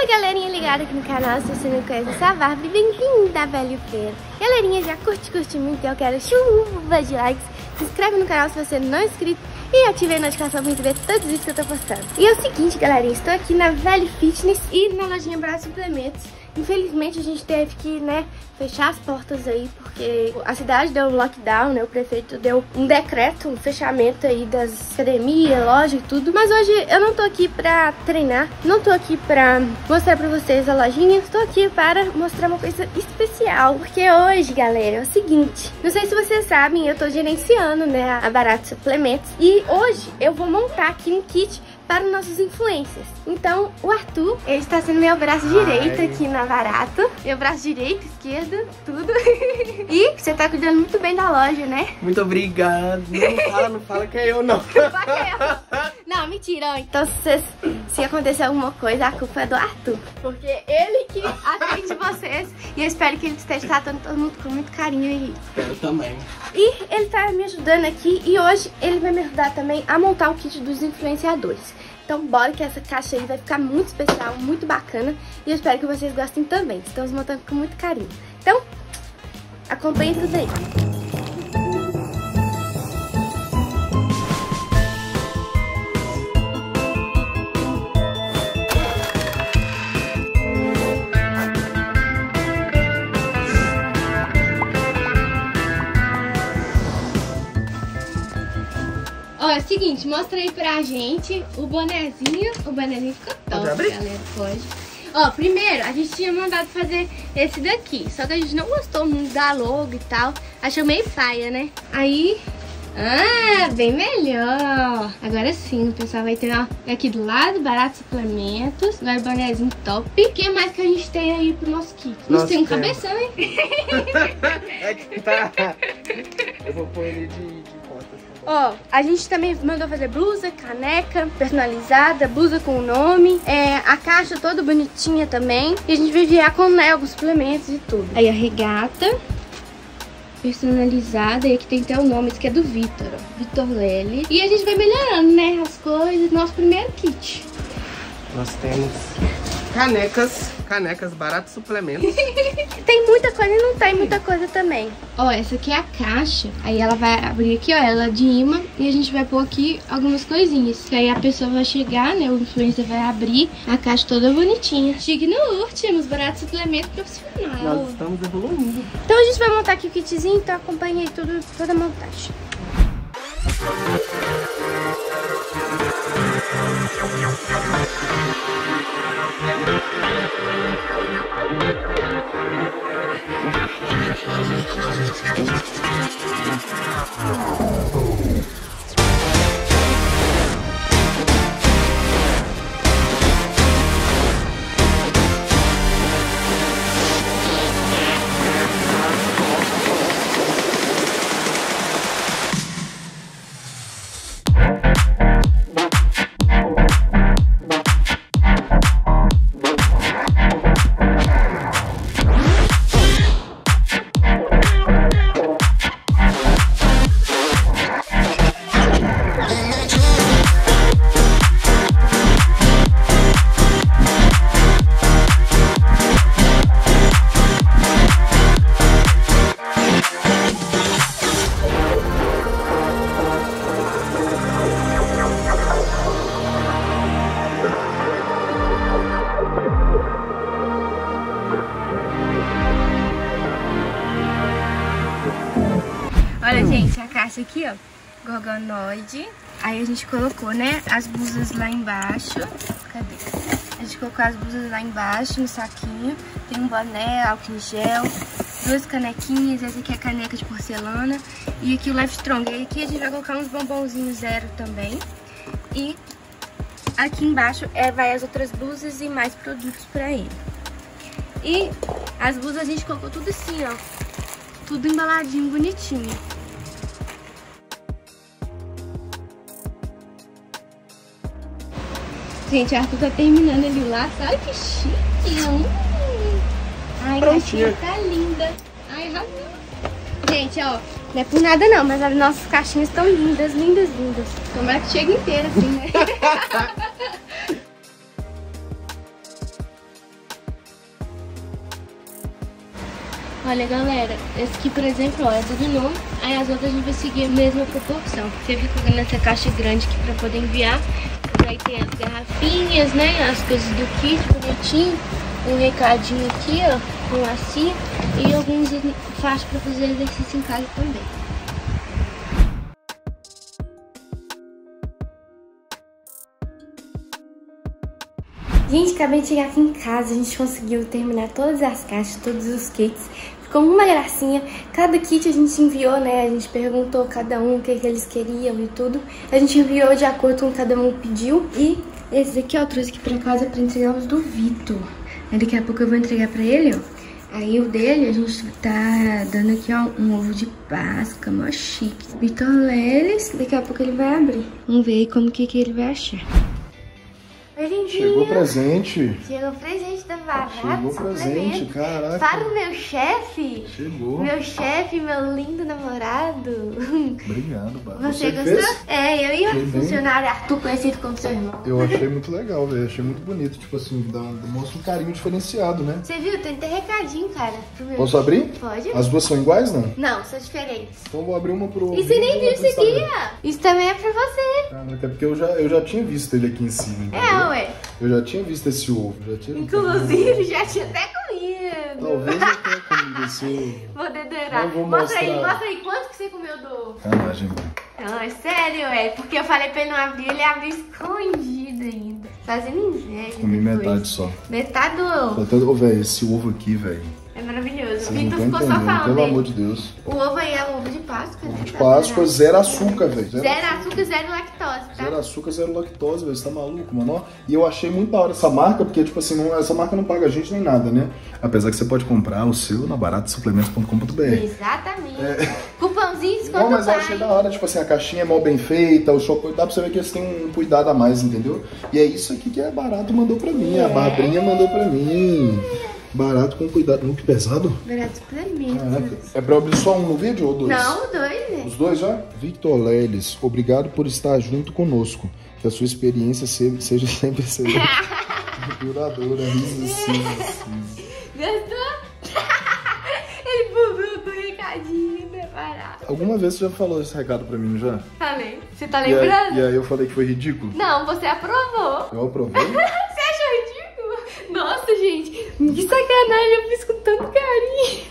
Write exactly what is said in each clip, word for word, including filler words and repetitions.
Fala galerinha ligada aqui no canal, se você não conhece essa Barbie, bem-vinda a Velho Feira. Galerinha, já curte, curte muito, eu quero chuva de likes. Se inscreve no canal se você não é inscrito e ative a notificação para receber todos os vídeos que eu tô postando. E é o seguinte galerinha, estou aqui na Velho Fitness e na lojinha Barato Suplementos. Infelizmente a gente teve que, né, fechar as portas aí, porque a cidade deu um lockdown, né, o prefeito deu um decreto, um fechamento aí das academias, loja e tudo. Mas hoje eu não tô aqui pra treinar, não tô aqui pra mostrar pra vocês a lojinha, estou aqui para mostrar uma coisa especial. Porque hoje, galera, é o seguinte, não sei se vocês sabem, eu tô gerenciando, né, a Barato Suplementos. E hoje eu vou montar aqui um kit para os nossos influencers. Então, o Arthur, ele está sendo meu braço Ai. direito aqui na Barato. Meu braço direito, esquerdo, tudo. E você tá cuidando muito bem da loja, né? Muito obrigado. Não fala, não fala que é eu, não. Não, mentira. Então, se, se acontecer alguma coisa, a culpa é do Arthur. Porque ele que atende vocês. E eu espero que ele esteja tratando todo mundo com muito carinho aí. Eu também. E ele tá me ajudando aqui. E hoje ele vai me ajudar também a montar o kit dos influenciadores. Então bora que essa caixa aí vai ficar muito especial, muito bacana. E eu espero que vocês gostem também. Estamos montando com muito carinho. Então, acompanhe tudo aí. Ó, é o seguinte, mostra aí pra gente o bonezinho. O bonezinho ficou top, galera, pode. Ó, primeiro, a gente tinha mandado fazer esse daqui, só que a gente não gostou muito da logo e tal. Achou meio paia, né? Aí, ah, bem melhor. Agora sim, o pessoal vai ter, ó, aqui do lado, Barato Suplementos. Agora o bonezinho top. O que mais que a gente tem aí pro nosso kit? A gente tem um cabeção, hein? É que tá. Eu vou pôr ele de, de costas. Ó, a gente também mandou fazer blusa, caneca personalizada, blusa com nome, é, a caixa toda bonitinha também. E a gente vai enviar com, né, alguns suplementos e tudo. Aí a regata personalizada, e aqui tem até o nome, esse aqui é do Vitor, ó, Vitor Lely. E a gente vai melhorando, né, as coisas, nosso primeiro kit. Nós temos canecas, canecas Barato Suplementos. Tem muita coisa e não tem muita coisa também. Ó, essa aqui é a caixa. Aí ela vai abrir aqui, ó, ela de imã. E a gente vai pôr aqui algumas coisinhas. Que aí a pessoa vai chegar, né, o influencer vai abrir a caixa toda bonitinha. Chique no último, Barato Suplemento profissional. Nós estamos evoluindo. Então a gente vai montar aqui o kitzinho, então acompanha aí tudo, toda a montagem. Olha, gente, a caixa aqui, ó, Gorgonoide. Aí a gente colocou, né, as blusas lá embaixo. Cadê? A gente colocou as blusas lá embaixo no saquinho. Tem um boné, álcool em gel, duas canequinhas. Essa aqui é a caneca de porcelana. E aqui o Life Strong. E aqui a gente vai colocar uns bombonzinhos zero também. E aqui embaixo é, vai as outras blusas e mais produtos pra ele. E as blusas a gente colocou tudo assim, ó. Tudo embaladinho, bonitinho. Gente, a Arthur tá terminando ali lá. Olha que chique. Hum. Ai, a caixinha tá linda. Ai, arrasou. Gente, ó, não é por nada não, mas as nossas caixinhas estão lindas, lindas, lindas. Tomara que chegue inteira assim, né? Olha, galera, esse aqui, por exemplo, ó, é tudo novo. Aí as outras a gente vai seguir a mesma proporção. Você fica colocando essa caixa grande aqui pra poder enviar. Mas aí tem as garrafinhas, né? As coisas do kit, bonitinho. Um recadinho aqui, ó, com lacinho. E alguns faixas pra fazer exercício em casa também. Gente, acabei de chegar aqui em casa, a gente conseguiu terminar todas as caixas, todos os kits. Ficou uma gracinha. Cada kit a gente enviou, né? A gente perguntou cada um o que, que eles queriam e tudo. A gente enviou de acordo com o que cada um pediu. E esse daqui, ó, eu trouxe aqui pra casa pra entregar os do Vitor. Aí daqui a pouco eu vou entregar pra ele, ó. Aí o dele, a gente tá dando aqui, ó, um ovo de Páscoa, mó chique. Vitor Leles, daqui a pouco ele vai abrir. Vamos ver aí como que, que ele vai achar. Chegou presente. Chegou presente da Barata. Chegou presente, caraca. Para o meu chefe. Chegou. Meu chefe, meu lindo namorado. Obrigado, Barata. Você, Você gostou? Fez? É, eu e o funcionário Arthur, conhecido como seu irmão. Eu achei muito legal, velho. Achei muito bonito. Tipo assim, dá, demonstra um carinho diferenciado, né? Você viu? Tem até recadinho, cara. Pro meu Posso abrir? Pode. As duas são iguais, não? Não, são diferentes. Então vou abrir uma pro... E você nem viu isso aqui, ó. Isso também é pra você. Ah, até porque eu já, eu já tinha visto ele aqui em cima. Entendeu? É, ué. Eu já tinha visto esse ovo. Já tinha... Inclusive, já tinha até comido. Talvez eu tenha comido esse ovo. Vou dedurar. Vou mostra mostrar. aí, mostra aí. Quanto que você comeu do ovo? Caralho, Não, é sério, é. Porque eu falei pra ele não abrir, ele abriu escondido ainda. Fazendo inveja. Comi depois. metade só. Metade do ovo. Até, oh, velho, esse ovo aqui, velho. É maravilhoso. O Vocês Vitor não ficou estão só entendendo, falando pelo dele. amor de Deus. O ovo aí é o ovo de Páscoa, né? Ovo de Tá Páscoa, vendo? zero açúcar, velho. Zero, zero açúcar, zero lactose, tá? Zero açúcar, zero lactose, velho. Você tá maluco, mano? E eu achei muito da hora essa marca, porque, tipo assim, não, essa marca não paga a gente nem nada, né? Apesar que você pode comprar o seu na barata suplementos ponto com ponto b r. Exatamente. É. Cupomzinho, desconto. Não, mas eu achei da hora, tipo assim, a caixinha é mal bem feita, o chocolate, dá pra você ver que eles têm um cuidado a mais, entendeu? E é isso aqui que a Barato mandou pra mim, é. a Babrinha mandou pra mim. Barato com cuidado. Muito pesado? Barato suplementos. Caraca. É pra eu abrir só um no vídeo ou dois? Não, dois, né? Os dois já? Victor Leles, obrigado por estar junto conosco. Que a sua experiência seja sempre duradoura. Risos, risos. Gostou? Ele bubrou com o recadinho, né? Barato. Alguma vez você já falou esse recado pra mim, já? Falei. Você tá E lembrando? aí, e aí eu falei que foi ridículo? Não, você aprovou. Eu aprovei? Você achou ridículo? Nossa, gente, que sacanagem, eu fiz com tanto carinho.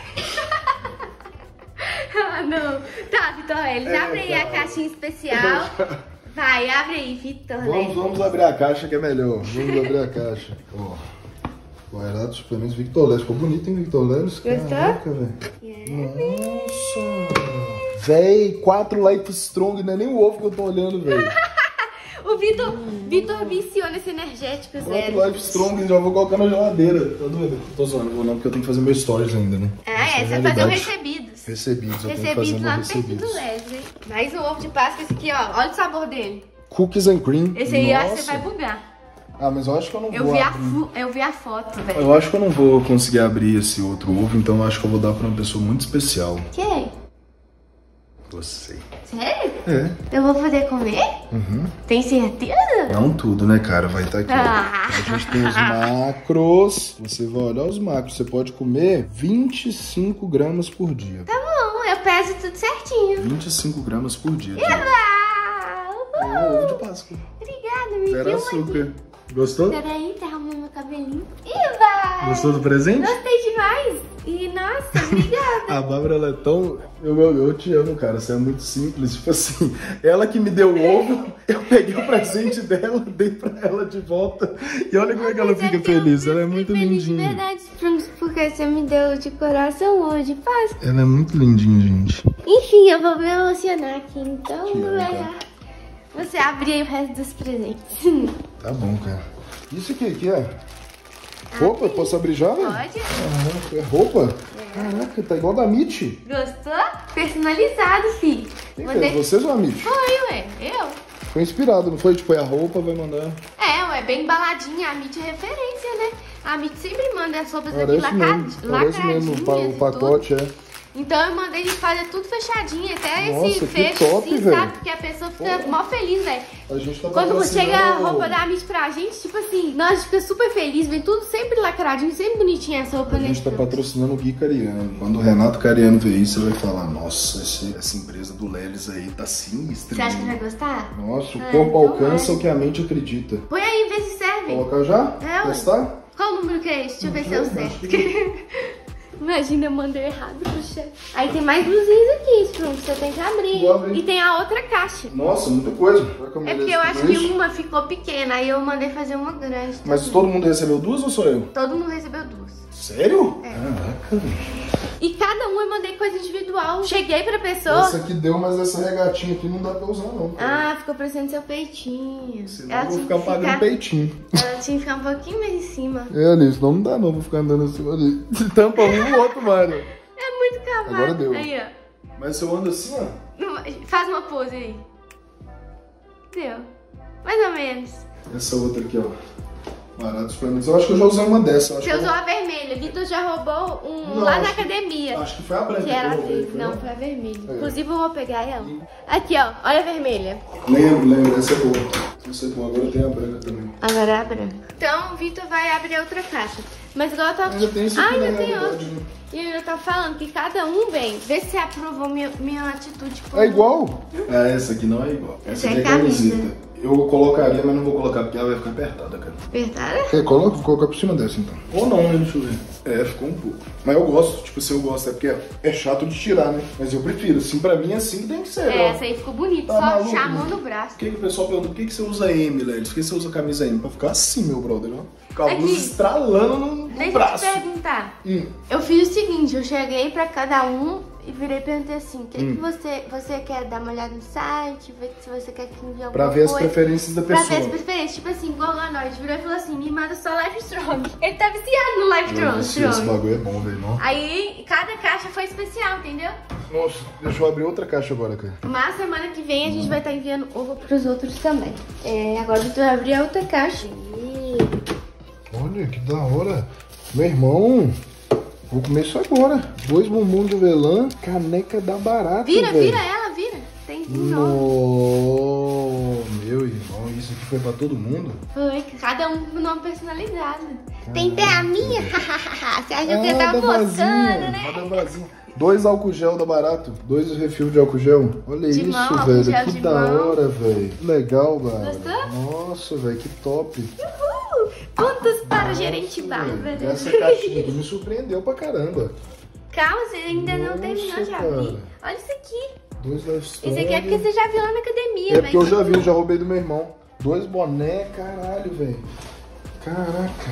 Ah, não. Tá, Vitor Leles, É, abre aí tá. a caixinha especial. Vai, abre aí, Vitor Vamos, Leles. vamos abrir a caixa que é melhor. Vamos abrir a caixa. Ó. Guardado suplementos Victor Leles. Ficou bonito, hein, Victor Leles? Gostou? Caraca, velho. Yeah. Nossa. Véi, quatro Life Strong, não é nem o ovo que eu tô olhando, velho. O Vitor, Vitor viciou nesse energético zero. Quatro Life Strong, já vou colocar na geladeira. Tá doido? Tô zoando, vou não, porque eu tenho que fazer meus stories ainda, né? Ah, é, Essa você é vai fazer o realidade. recebidos. Recebidos, eu tenho que fazer Recebidos lá meus no perfil do recebidos. Leles, hein? Mais um ovo de Páscoa, esse aqui, ó. Olha o sabor dele. Cookies and cream. Esse aí eu acho que Nossa. você vai bugar. Ah, mas eu acho que eu não Eu vou vi, a abrir. fu- eu vi a foto, velho. Eu acho que eu não vou conseguir abrir esse outro ovo, então eu acho que eu vou dar pra uma pessoa muito especial. Quem? Você. Sério? É. Eu vou poder comer? Uhum. Tem certeza? Não tudo, né, cara? Vai estar aqui. ó. Ah. A gente tem os macros. Você vai olhar os macros. Você pode comer vinte e cinco gramas por dia. Tá bom, eu peso tudo certinho. vinte e cinco gramas por dia. Tá? Eba! É um ovo de Páscoa. Obrigada, me Zero deu açúcar. Gostou? Peraí, tá arrumando meu cabelinho. Eba! Gostou do presente? Gostei demais. E, nossa, obrigada. A Bárbara, ela é tão... Eu, eu, eu te amo, cara. Você é muito simples. Tipo assim, ela que me deu o ovo, eu peguei o presente dela, dei pra ela de volta. E olha como é que ela Mas fica é que eu feliz. Ela é fiquei muito feliz de lindinha. verdade, porque você me deu de coração hoje. Paz. Ela é muito lindinha, gente. Enfim, eu vou me emocionar aqui, então Que vou legal. pegar. Você abre aí o resto dos presentes. Tá bom, cara. Isso aqui, aqui é roupa? Posso abrir já? velho? Pode. Caraca, é roupa? Caraca, tá igual da Mitty. Gostou? Personalizado, filho. Quem Vou fez? de- Vocês ou a Mitty? Foi, ué. Eu. Foi inspirado, não foi? Tipo, é a roupa, vai mandar. É, ué, bem embaladinha. A Mitty é referência, né? A Mitty sempre manda as roupas aqui Parece lacra... mesmo, parece mesmo o, pa- o lacradinhas e pacote, é. Então eu mandei ele fazer tudo fechadinho, até Nossa, esse que fecho, top, assim, velho. sabe? Porque a pessoa fica mó feliz, velho. A gente tá Quando patrocinando- chega a roupa da Amit pra gente, tipo assim, nós a gente fica super feliz, vem tudo sempre lacradinho, sempre bonitinho essa roupa A gente nesse tá trouxe. patrocinando o Gui Cariano. Quando o Renato Cariano ver isso, você vai falar, nossa, esse- essa empresa do Lelis aí tá sinistra. Você acha que hein?" vai gostar? Nossa, o Ah, corpo então alcança vai. o que a mente acredita. Põe aí, vê se serve. Colocar já? É, ué. Testar? Qual o número que é esse? Deixa eu ver se é o certo. Imagina, eu mandei errado pro chefe. Aí tem mais blusinhas aqui, pronto, você tem que abrir. Vou abrir. E tem a outra caixa. Nossa, muita coisa. Vai que eu É mereço porque eu tudo acho que isso. uma ficou pequena, aí eu mandei fazer uma grande. Mas também. todo mundo recebeu duas ou só eu? Todo mundo recebeu duas. Sério? É. Caraca, velho. E cada um eu mandei coisa individual. Cheguei pra pessoa. Essa aqui deu, mas essa regatinha aqui não dá pra usar, não. Ah, ficou parecendo seu peitinho. Senão Ela eu vou tinha ficar que pagando ficar- peitinho. Ela tinha que ficar um pouquinho mais em cima. É, Alice, não dá não, vou ficar andando assim, ali. Tampa um o outro, Mário. É muito cavalo. Agora deu. Aí, ó. Mas se eu ando assim, ó. Não vai- Faz uma pose aí. Deu. Mais ou menos. Essa outra aqui, ó. Barato suplementos. Eu acho que eu já usei uma dessa. eu Acho Você que usou eu... a vermelha. Vitor já roubou um Não, lá na acho que- academia. Acho que foi a branca Que era a eu roubei, verde. foi, Não, né? foi a vermelha. É. Inclusive, eu vou pegar ela. Aqui, ó. Olha a vermelha. Lembro, lembro. Essa é boa. Essa é boa. Agora tem a branca também. Agora é a branca. Então, o Vitor vai abrir outra caixa. Mas igual eu tava... Ainda tem esse Ah, aqui, ainda na tem realidade, outro. né? E eu tava falando que cada um vem. Vê se você aprovou minha, minha atitude. Como... É igual? Ah, essa aqui não é igual. Essa Essa aqui é é camisa. camiseta. Eu colocaria, mas não vou colocar porque ela vai ficar apertada, cara. Apertada? É, coloca, vou colocar por cima dessa então. Ou não, né? Deixa eu ver. É, ficou um pouco. Mas eu gosto, tipo, se eu gosto, é porque é chato de tirar, né? Mas eu prefiro, assim, pra mim assim que tem que ser. É, ó. essa aí ficou bonita. Tá Só maluco, chamou né? no braço. Por que, que o pessoal pergunta por que, que você usa M, Led? Por que você usa camisa M? Pra ficar assim, meu brother, ó. Com a Aqui. luz estralando no, no Deixa braço. eu te perguntar. Hum. Eu fiz o seguinte, eu cheguei pra cada um e virei e perguntei assim, o que, Hum. que você, você quer dar uma olhada no site, ver se você quer que envie alguma Pra ver as coisa. preferências da Pra pessoa. ver as preferências, tipo assim, igual lá nós, virou e falou assim, me manda só Life Strong. Ele tá viciado no Life Nossa, Strong. esse bagulho é bom, velho, não? Aí, cada caixa foi especial, entendeu? Nossa, deixa eu abrir outra caixa agora, cara. Mas semana que vem a gente vai estar enviando ovo pros outros também. É, agora eu vou abrir a outra caixa. Ih, Olha, que da hora. Meu irmão, vou comer isso agora. Dois bumbum de avelã, caneca da barata, Vira, velho. vira ela, vira. Tem um nome. No... Meu irmão, isso aqui foi pra todo mundo? Foi, cada um com nome personalizado. Tem até a minha. Você achou que Ah, eu tava da mostrando, Brasinha, né? da Brasinha. Dois álcool gel da Barato. Dois refil de álcool gel. Olha De isso, mão, álcool velho. gel Que de da mão. hora, velho. Que legal, velho. Gostou? Nossa, velho, que top. Uhul! Pontos para o gerente Velho, Bárbara. essa caixinha aqui me surpreendeu pra caramba. Calma, você ainda não Nossa, terminou de cara. abrir. Olha isso aqui. Dois lifestyle. Esse aqui é porque você já viu lá na academia, É porque eu mas- já vi, eu já roubei do meu irmão. Dois boné, caralho, velho. Caraca.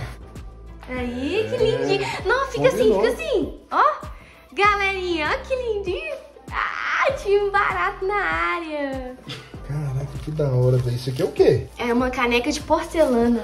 Aí, que lindinho. Não, fica assim, Combinou. fica assim. Ó, galerinha, ó que lindinho. Ah, tinha um barato na área. Caraca, que da hora, velho. Isso aqui é o quê? É uma caneca de porcelana.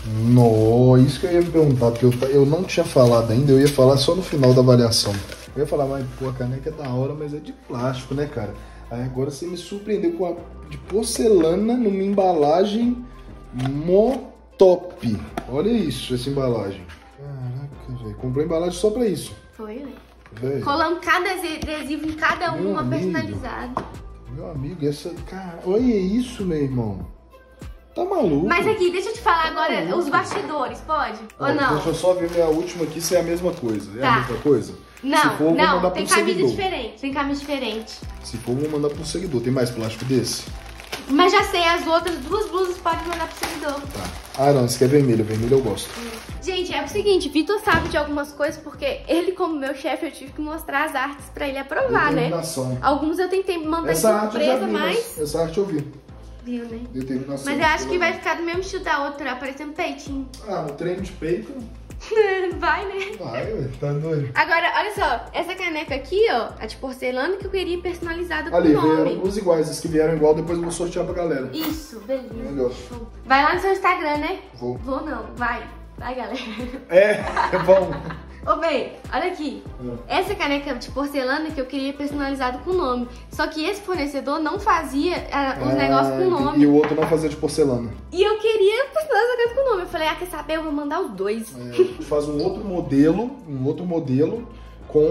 No, isso que eu ia me perguntar, porque eu, ta- eu não tinha falado ainda, eu ia falar só no final da avaliação. Eu ia falar, mas pô, a caneca é da hora, mas é de plástico, né, cara? Aí agora você me surpreendeu com a de porcelana numa embalagem mó top. Olha isso, essa embalagem. Caraca, velho. Comprei embalagem só pra isso. Foi, né? Velho, Colamos cada adesivo em cada Meu uma amigo. personalizado. meu amigo, essa. Cara, olha isso, meu irmão. Tá maluco? Mas aqui, deixa eu te falar agora maluco. os bastidores, pode? Ó, Ou não? Deixa eu só ver minha última aqui se é a mesma coisa. É Tá. a mesma coisa? Não, Se for, eu vou não, mandar tem pro camisa seguidor. diferente. Tem camisa diferente. Se for, eu vou mandar pro seguidor. Tem mais plástico desse? Mas já sei, as outras duas blusas pode mandar pro seguidor. Tá. Ah, não, esse aqui é vermelho. Vermelho eu gosto. Gente, é o seguinte, Vitor sabe de algumas coisas porque ele, como meu chefe, eu tive que mostrar as artes pra ele aprovar, né? Determinação. Alguns eu tentei mandar Essa de arte eu já surpresa, vi, mas... mas... Essa arte eu vi. Viu, né? Determinação. Mas eu acho que vai ficar do mesmo estilo da outra, parecendo peitinho. Ah, no treino de peito... Vai, né? Vai, ué. Tá doido. Agora, olha só, essa caneca aqui, ó, a de porcelana que eu queria personalizada com Ali, nome. vieram os iguais. Os que vieram igual, depois eu vou sortear pra galera. Isso, beleza. Melhor. Vai lá no seu Instagram, né? Vou. Vou não, vai. Vai, galera. É, é bom. Ô, bem, olha aqui. Hum. Essa caneca de porcelana que eu queria personalizado com nome. Só que esse fornecedor não fazia ah, os Ah, negócios com E nome. o outro não fazia de porcelana. E eu queria personalizado com nome. Eu falei, ah, quer saber? Eu vou mandar os dois. É, faz um outro modelo, um outro modelo com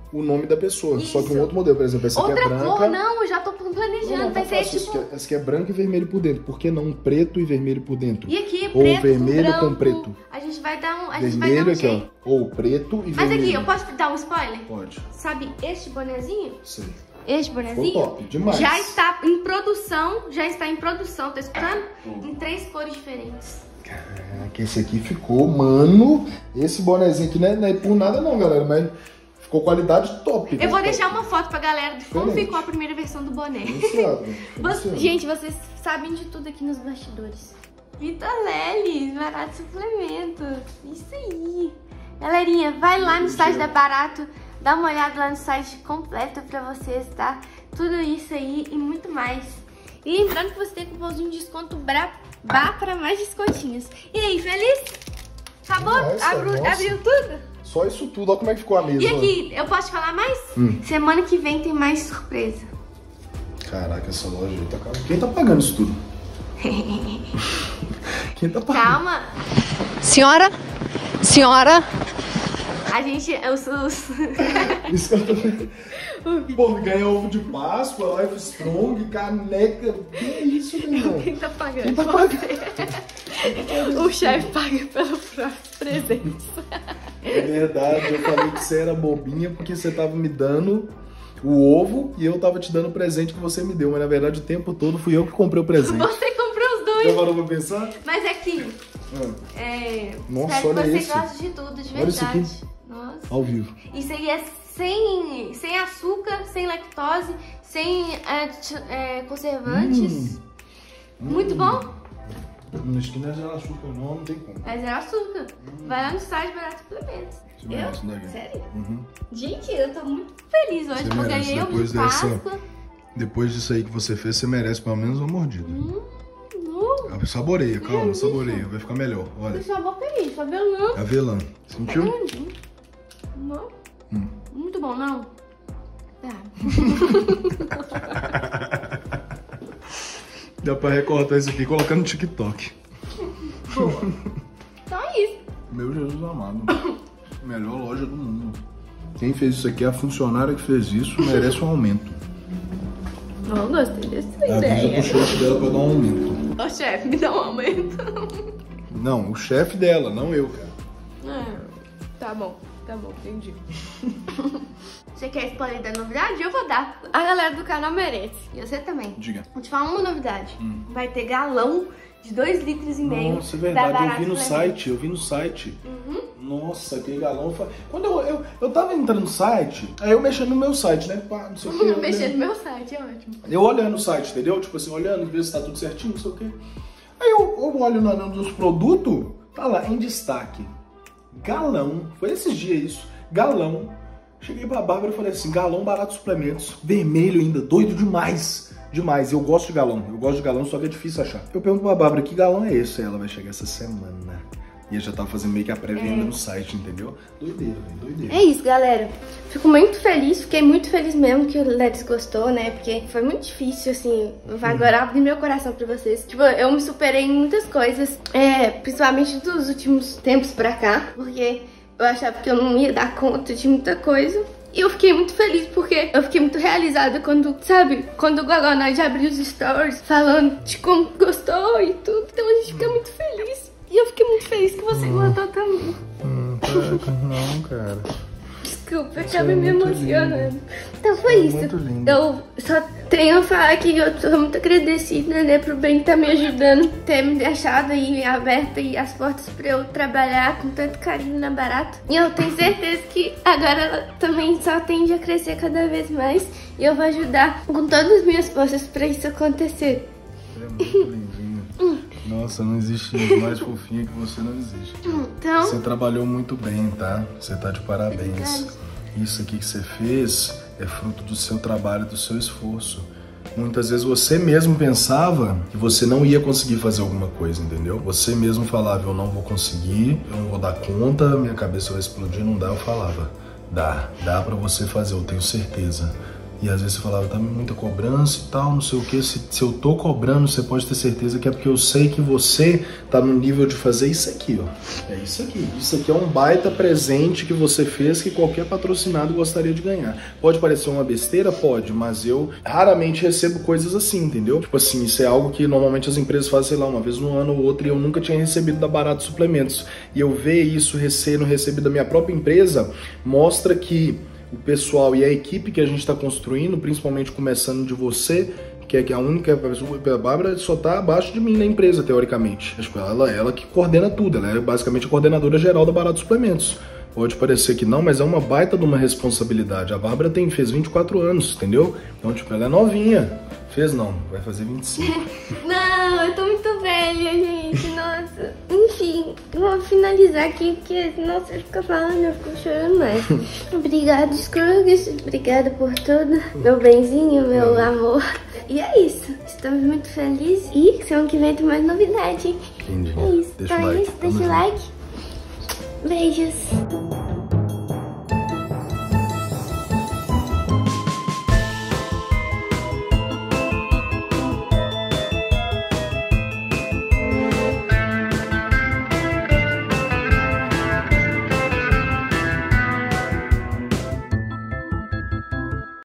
o nome da pessoa. Isso. Só que um outro modelo, por exemplo, essa Outra aqui é branca. cor, não, eu já tô planejando. Não, não, vai tá ser fácil. tipo... Essa aqui, é, essa aqui é branca e vermelho por dentro. Por que não preto e vermelho por dentro? E aqui, Ou preto vermelho com, com branco. preto. A gente vai dar um, a gente Vermelho vai dar um aqui, jeito. ó. Ou preto e Mas vermelho. aqui, eu posso dar um spoiler? Pode. Sabe este bonezinho? Sei. Este bonezinho? Ficou top, demais. Já está em produção, já está em produção, tá escutando? Em três cores diferentes. Caraca, esse aqui ficou, mano. Esse bonezinho aqui não é, não é por nada não, galera, mas ficou qualidade top. Eu vou top. deixar uma foto pra galera de como Diferente. ficou a primeira versão do boné. Iniciado, Você- iniciado. gente, vocês sabem de tudo aqui nos bastidores. Vitor Leles, Barato Suplemento. Isso aí. Galerinha, vai lá no site da Barato, dá uma olhada lá no site completo pra vocês, tá? Tudo isso aí e muito mais. E lembrando que você tem cupomzinho de desconto BRA para mais descontinhos. E aí, feliz? Acabou? Nossa, Abru- nossa. abriu tudo? Só isso tudo, olha como é que ficou a mesa. E aqui, eu posso te falar mais? Hum. Semana que vem tem mais surpresa. Caraca, essa loja aí tá cara. Quem tá pagando isso tudo? Quem tá pagando? Calma. Senhora, senhora, A gente, os, os... Isso que eu tô vendo. Pô, ganha ovo de Páscoa, Life Strong, caneca. Que isso, meu irmão? Quem tá pagando? Quem tá pagando? O chefe paga pelo próprio presente. É verdade, eu falei que você era bobinha porque você tava me dando o ovo e eu tava te dando o presente que você me deu. Mas na verdade o tempo todo fui eu que comprei o presente. Você comprou os Já dois. parou pra pensar? Mas aqui, Ah, é... Nossa, espero olha que você esse. goste de tudo, de Olha isso verdade. aqui. Nossa. ao vivo. Isso aí é sem, sem açúcar, sem lactose, sem é, é, conservantes. Hum. Muito bom. Na esquina de açúcar não, não tem como. Mas é açúcar. Vai lá no site Barato Suplementos. Você merece, né, Gui? Sério? Uhum. Gente, eu tô muito feliz hoje, Você porque eu merece, ganhei ovo depois de dessa- Páscoa. Depois disso aí que você fez, você merece pelo menos uma mordida. Hum, hum. Saboreia, calma, delícia. saboreia. Vai ficar melhor. Olha, Deixa a boca aí, tá vendo não? avelã. Sentiu? Grandinho. Não. Hum. Muito bom, não? Tá. Dá pra recortar isso aqui e colocar no TikTok. Boa. Então é isso. Meu Jesus amado. Melhor loja do mundo. Quem fez isso aqui, a funcionária que fez isso, merece um aumento. Eu gostei dessa Avisa ideia. pro chefe dela pra dar um aumento. Ô chefe, me dá um aumento. Não, o chefe dela, não eu, cara. É, tá bom, tá bom, entendi. Você quer spoiler da novidade? Eu vou dar. A galera do canal merece. E você também. Diga. Vou te falar uma novidade. Hum. Vai ter galão de dois litros e meio. Nossa, é verdade, da eu Barato vi no Suplementos. site, eu vi no site. Uhum. Nossa, aquele galão. fa- Quando eu, eu, eu tava entrando no site, aí eu mexendo no meu site, né? Pá, não sei o que. eu Mexer olhando- no meu site, é ótimo. Eu olhando o site, entendeu? Tipo assim, olhando, ver se tá tudo certinho, não sei o quê. Aí eu, eu olho no anúncio dos produtos, tá lá, em destaque. Galão, foi esses dias isso, galão. Cheguei pra Bárbara e falei assim, galão Barato Suplementos, vermelho ainda, doido demais. Demais, eu gosto de galão, eu gosto de galão, só que é difícil achar. Eu pergunto pra Bárbara, que galão é esse? Aí ela vai chegar essa semana. E eu já tava fazendo meio que a pré-venda É. no site, entendeu? Doideira, velho, doideira. É isso, galera. Fico muito feliz, fiquei muito feliz mesmo que o Ledes gostou, né? Porque foi muito difícil, assim. Vai agora abrir meu coração pra vocês. Tipo, eu me superei em muitas coisas, é, principalmente dos últimos tempos pra cá, porque eu achava que eu não ia dar conta de muita coisa. E eu fiquei muito feliz porque eu fiquei muito realizada quando, sabe, quando o Gogonade abriu os stories falando de como gostou e tudo. Então a gente fica muito feliz. E eu fiquei muito feliz que você gostou também. Hum, caraca, não, cara. Desculpa, eu Você acabei é me muito emocionando. Então foi Você é isso. muito linda. Eu só tenho a falar que eu sou muito agradecida, né, pro Ben tá me ajudando, ter me deixado aí aberta e as portas pra eu trabalhar com tanto carinho na Barato. E eu tenho certeza que agora ela também só tende a crescer cada vez mais. E eu vou ajudar com todas as minhas forças pra isso acontecer. Você é muito lindinha. Nossa, não existe mais fofinha que você, não existe. Então, Você trabalhou muito bem, tá? Você tá de parabéns. Obrigada. Isso aqui que você fez é fruto do seu trabalho, do seu esforço. Muitas vezes você mesmo pensava que você não ia conseguir fazer alguma coisa, entendeu? Você mesmo falava, eu não vou conseguir, eu não vou dar conta, minha cabeça vai explodir, não dá. Eu falava, dá, dá pra você fazer, eu tenho certeza. E às vezes você falava, tá muita cobrança e tal, não sei o que. Se, se eu tô cobrando, você pode ter certeza que é porque eu sei que você tá no nível de fazer isso aqui, ó. É isso aqui. Isso aqui é um baita presente que você fez que qualquer patrocinado gostaria de ganhar. Pode parecer uma besteira? Pode, mas eu raramente recebo coisas assim, entendeu? Tipo assim, isso é algo que normalmente as empresas fazem, sei lá, uma vez no ano ou outra, e eu nunca tinha recebido da Barato Suplementos. E eu ver isso sendo recebido da minha própria empresa, mostra que o pessoal e a equipe que a gente está construindo, principalmente começando de você, que é a única pessoa, a Bárbara só está abaixo de mim na empresa, teoricamente. Ela, ela que coordena tudo, ela é basicamente a coordenadora geral da Barato Suplementos. Pode parecer que não, mas é uma baita de uma responsabilidade. A Bárbara tem, fez vinte e quatro anos, entendeu? Então, tipo, ela é novinha. Fez não, vai fazer vinte e cinco. Não, eu tô muito velha, gente, nossa. Enfim, vou finalizar aqui, porque, nossa, eu fico falando, eu fico chorando mais. Obrigado, Scruggs, obrigada por tudo. Meu benzinho, meu amor. E é isso, estamos muito felizes e semana que vem tem mais novidade, hein? Entendi. É isso, Deixa então o é like. isso, deixa o like. Beijos.